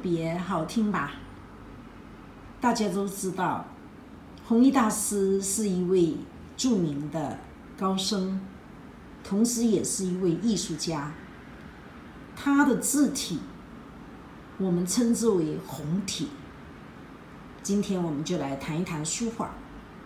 别好听吧？大家都知道，弘一大师是一位著名的高僧，同时也是一位艺术家。他的字体我们称之为红体。今天我们就来谈一谈书法。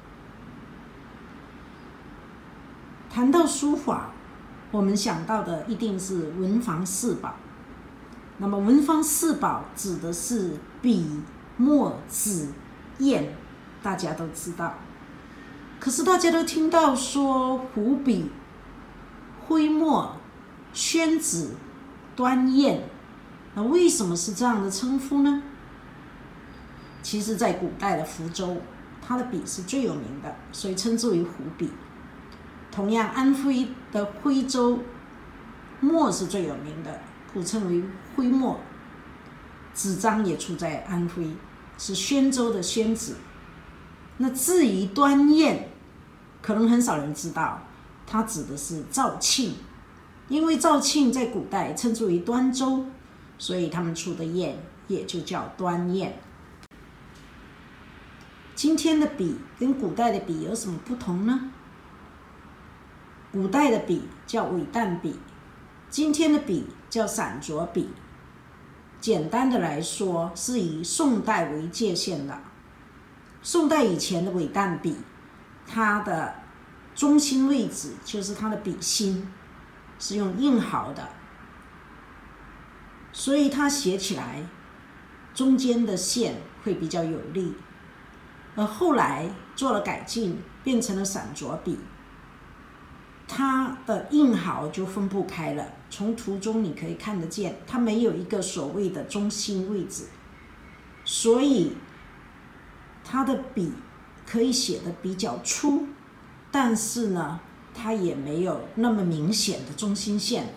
谈到书法，我们想到的一定是文房四宝。那么文房四宝指的是笔、墨、纸、砚，大家都知道。可是大家都听到说湖笔、徽墨、宣纸、端砚，那为什么是这样的称呼呢？其实在古代的福州，它的笔是最有名的，所以称之为湖笔。同样安徽的徽州，墨是最有名的，故称为徽墨。纸张也出在安徽，是宣州的宣纸。那至于端砚，可能很少人知道，它指的是肇庆，因为肇庆在古代称之为端州，所以他们出的砚也就叫端砚。今天的笔跟古代的笔有什么不同呢？古代的笔叫伪淡笔，今天的笔叫散着笔。简单的来说，是以宋代为界限的。宋代以前的伪淡笔，它的中心位置就是它的笔芯是用硬毫的，所以它写起来中间的线会比较有力。而后来做了改进，变成了散着笔，它的硬毫就分不开了，从图中你可以看得见，它没有一个所谓的中心位置，所以它的笔可以写得比较粗，但是呢，它也没有那么明显的中心线。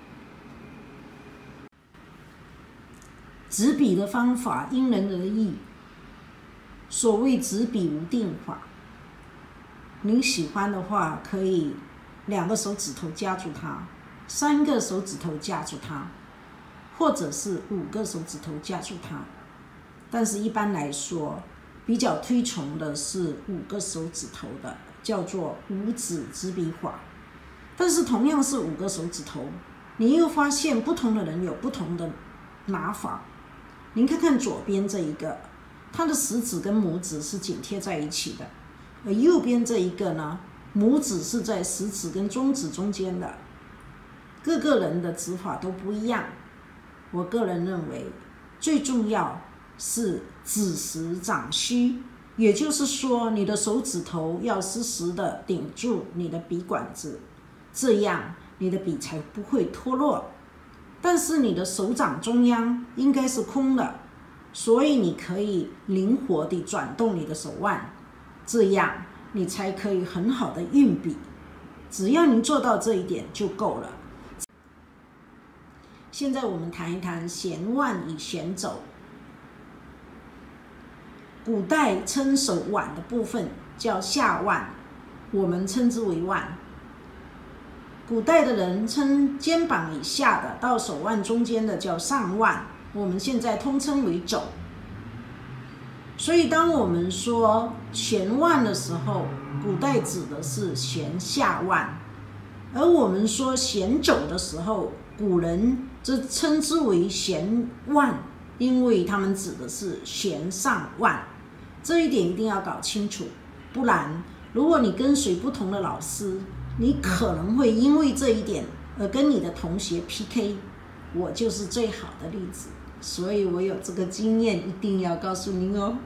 执笔的方法因人而异，所谓执笔无定法。您喜欢的话，可以2个手指头夹住它，3个手指头夹住它，或者是5个手指头夹住它。但是一般来说，比较推崇的是5个手指头的，叫做五指执笔法。但是同样是5个手指头，你又发现不同的人有不同的拿法。您看看左边这一个，它的食指跟拇指是紧贴在一起的，而右边这一个呢，拇指是在食指跟中指中间的。各个人的指法都不一样，我个人认为最重要是指实掌虚，也就是说你的手指头要实时的顶住你的笔管子，这样你的笔才不会脱落。但是你的手掌中央应该是空的，所以你可以灵活地转动你的手腕，这样你才可以很好的运笔。只要您做到这一点就够了。现在我们谈一谈弦腕与弦肘。古代称手腕的部分叫下腕，我们称之为腕。古代的人称肩膀以下的到手腕中间的叫上腕，我们现在通称为肘。所以当我们说弦腕的时候，古代指的是弦下腕，而我们说弦肘的时候，古人则称之为弦腕，因为他们指的是弦上腕。这一点一定要搞清楚，不然如果你跟随不同的老师，你可能会因为这一点而跟你的同学 PK。 我就是最好的例子，所以我有这个经验，一定要告诉您哦。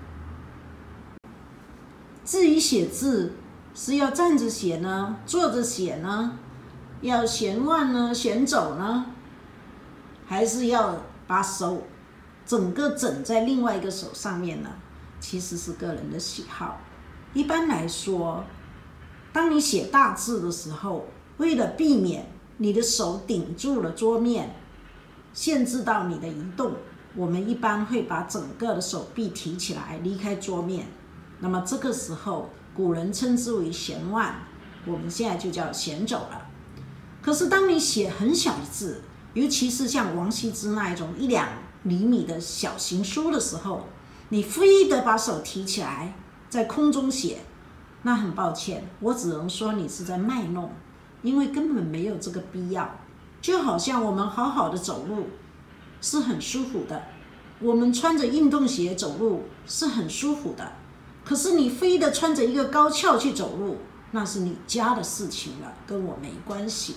至于写字是要站着写呢，坐着写呢，要弦腕呢，弦肘呢，还是要把手整个整在另外一个手上面呢？其实是个人的喜好。一般来说，当你写大字的时候，为了避免你的手顶住了桌面，限制到你的移动，我们一般会把整个的手臂提起来，离开桌面。那么这个时候，古人称之为弦腕，我们现在就叫弦肘了。可是当你写很小的字，尤其是像王羲之那一种1-2 厘米的小行书的时候，你非得把手提起来在空中写，那很抱歉，我只能说你是在卖弄，因为根本没有这个必要。就好像我们好好的走路是很舒服的，我们穿着运动鞋走路是很舒服的，可是你非得穿着一个高跷去走路，那是你家的事情了，跟我没关系。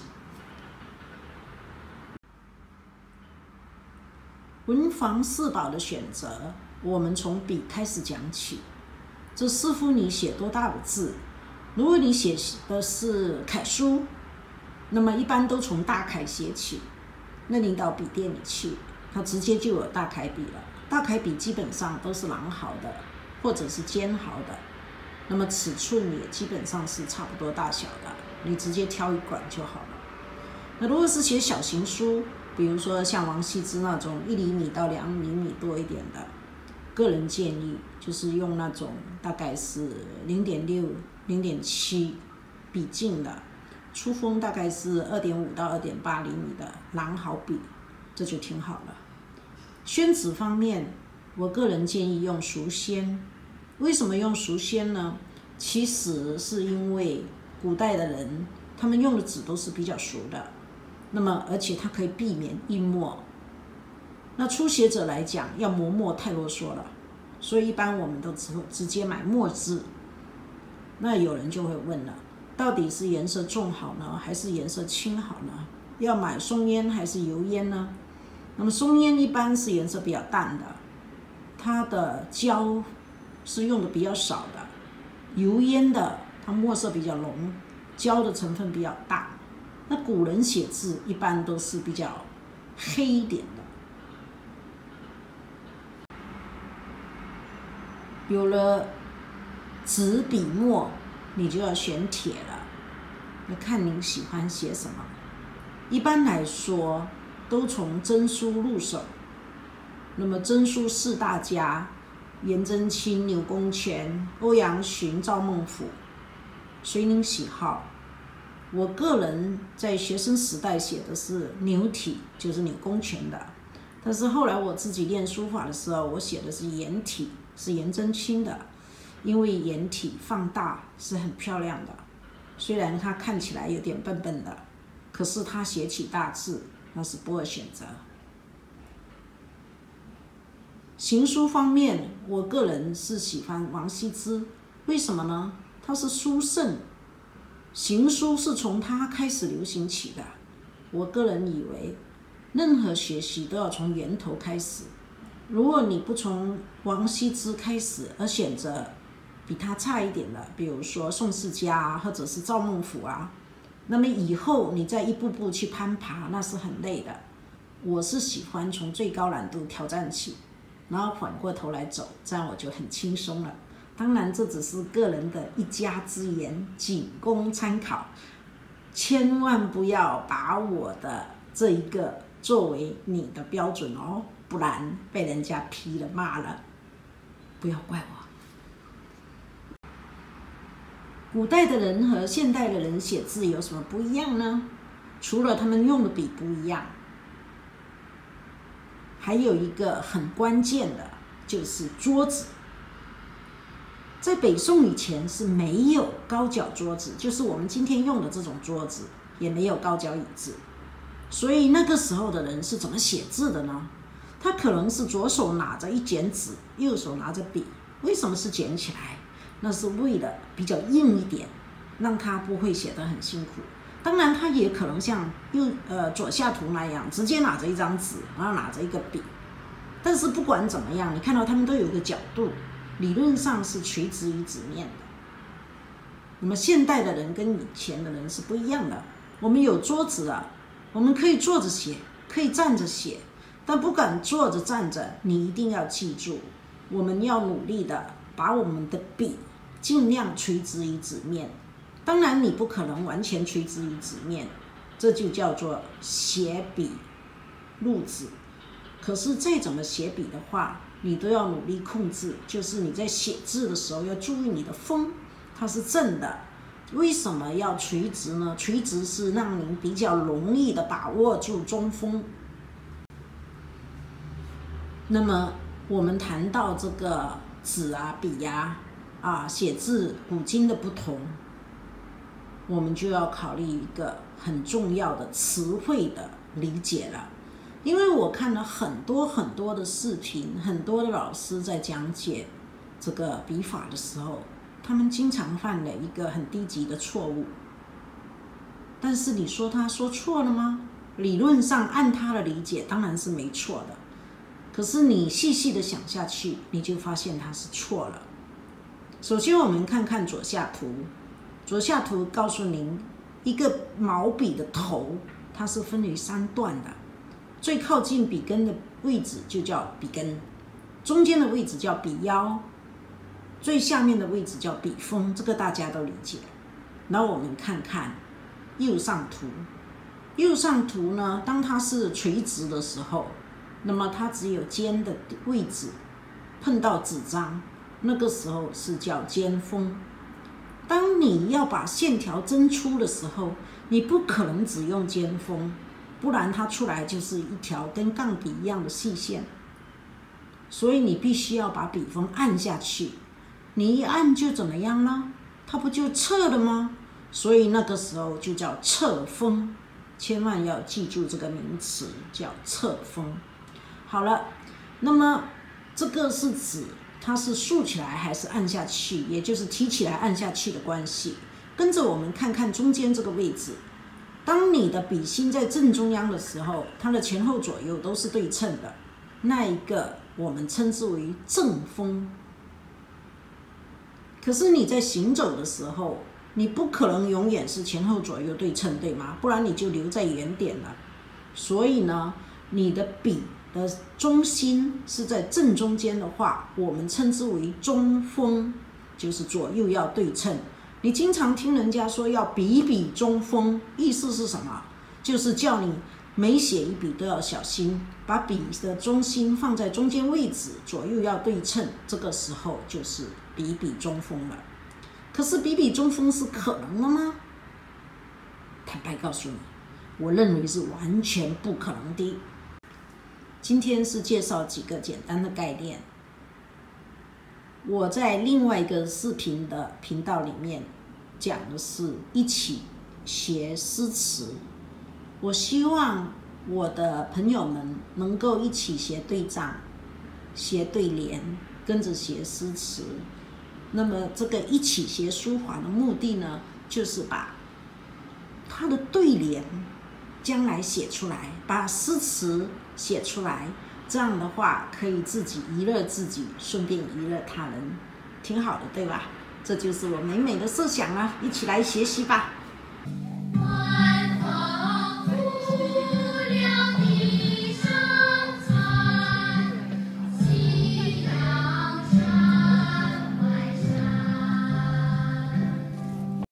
文房四宝的选择，我们从笔开始讲起，这视乎你写多大的字。如果你写的是楷书，那么一般都从大楷写起，那你到笔店里去，它直接就有大楷笔了。大楷笔基本上都是狼毫的，或者是尖毫的，那么尺寸也基本上是差不多大小的，你直接挑一管就好了。那如果是写小型书，比如说像王羲之那种1厘米到2厘米多一点的，个人建议就是用那种大概是0.6、0.7笔径的，粗锋大概是2.5到2.8厘米的狼毫笔，这就挺好了。宣纸方面，我个人建议用熟笺。为什么用熟笺呢？其实是因为古代的人他们用的纸都是比较熟的，那么而且它可以避免印墨。那初学者来讲，要磨墨太啰嗦了，所以一般我们都直接买墨汁。那有人就会问了，到底是颜色重好呢，还是颜色轻好呢？要买松烟还是油烟呢？那么松烟一般是颜色比较淡的，它的胶是用的比较少的；油烟的它墨色比较浓，胶的成分比较大。那古人写字一般都是比较黑一点的。有了纸笔墨，你就要选帖了，那看您喜欢写什么。一般来说，都从真书入手。那么真书四大家：颜真卿、钮公权、欧阳询、赵孟頫，随您喜好。我个人在学生时代写的是钮体，就是钮公权的，但是后来我自己练书法的时候，我写的是颜体，是颜真卿的，因为颜体放大是很漂亮的，虽然它看起来有点笨笨的，可是它写起大字那是不二选择。行书方面，我个人是喜欢王羲之，为什么呢？他是书圣，行书是从他开始流行起的。我个人以为，任何学习都要从源头开始。如果你不从王羲之开始，而选择比他差一点的，比如说宋世家啊，或者是赵孟頫啊，那么以后你再一步步去攀爬，那是很累的。我是喜欢从最高难度挑战起，然后反过头来走，这样我就很轻松了。当然，这只是个人的一家之言，仅供参考，千万不要把我的这一个作为你的标准哦，不然被人家批了骂了，不要怪我。古代的人和现代的人写字有什么不一样呢？除了他们用的笔不一样，还有一个很关键的，就是桌子。在北宋以前是没有高脚桌子，就是我们今天用的这种桌子，也没有高脚椅子。所以那个时候的人是怎么写字的呢？他可能是左手拿着一卷纸，右手拿着笔。为什么是卷起来？那是为了比较硬一点，让他不会写得很辛苦。当然，他也可能像左下图那样，直接拿着一张纸，然后拿着一个笔。但是不管怎么样，你看到他们都有一个角度，理论上是垂直于纸面的。那么现代的人跟以前的人是不一样的。我们有桌子了，我们可以坐着写，可以站着写，但不管坐着站着，你一定要记住，我们要努力的把我们的笔尽量垂直于纸面。当然，你不可能完全垂直于纸面，这就叫做写笔入纸。可是再怎么写笔的话，你都要努力控制，就是你在写字的时候要注意你的锋，它是正的。为什么要垂直呢？垂直是让您比较容易的把握住中锋。 那么我们谈到这个纸啊、笔呀、写字古今的不同，我们就要考虑一个很重要的词汇的理解了。因为我看了很多的视频，很多的老师在讲解这个笔法的时候，他们经常犯了一个很低级的错误。但是你说他说错了吗？理论上按他的理解当然是没错的，可是你细细的想下去，你就发现他是错了。首先我们看看左下图，左下图告诉您一个毛笔的头，它是分为3段的，最靠近笔根的位置就叫笔根，中间的位置叫笔腰，最下面的位置叫笔锋，这个大家都理解。然后我们看看右上图，右上图呢，当它是垂直的时候，那么它只有尖的位置碰到纸张，那个时候是叫尖锋。当你要把线条针出的时候，你不可能只用尖锋，不然它出来就是一条跟杠笔一样的细线，所以你必须要把笔锋按下去。你一按就怎么样呢？它不就侧了吗？所以那个时候就叫侧锋，千万要记住这个名词，叫侧锋。好了，那么这个是指它是竖起来还是按下去，也就是提起来按下去的关系。跟着我们看看中间这个位置，当你的笔芯在正中央的时候，它的前后左右都是对称的，那一个我们称之为正锋。可是你在行走的时候，你不可能永远是前后左右对称，对吗？不然你就留在原点了。所以呢，你的笔的中心是在正中间的话，我们称之为中锋，就是左右要对称。你经常听人家说要笔笔中锋，意思是什么？就是叫你每写一笔都要小心，把笔的中心放在中间位置，左右要对称，这个时候就是笔笔中锋了。可是笔笔中锋是可能的吗？坦白告诉你，我认为是完全不可能的。今天是介绍几个简单的概念。我在另外一个视频的频道里面讲的是一起学诗词，我希望我的朋友们能够一起学对仗、学对联，跟着学诗词。那么这个一起学书法的目的呢，就是把它的对联将来写出来，把诗词写出来，这样的话可以自己娱乐自己，顺便娱乐他人，挺好的，对吧？这就是我美美的设想了，一起来学习吧。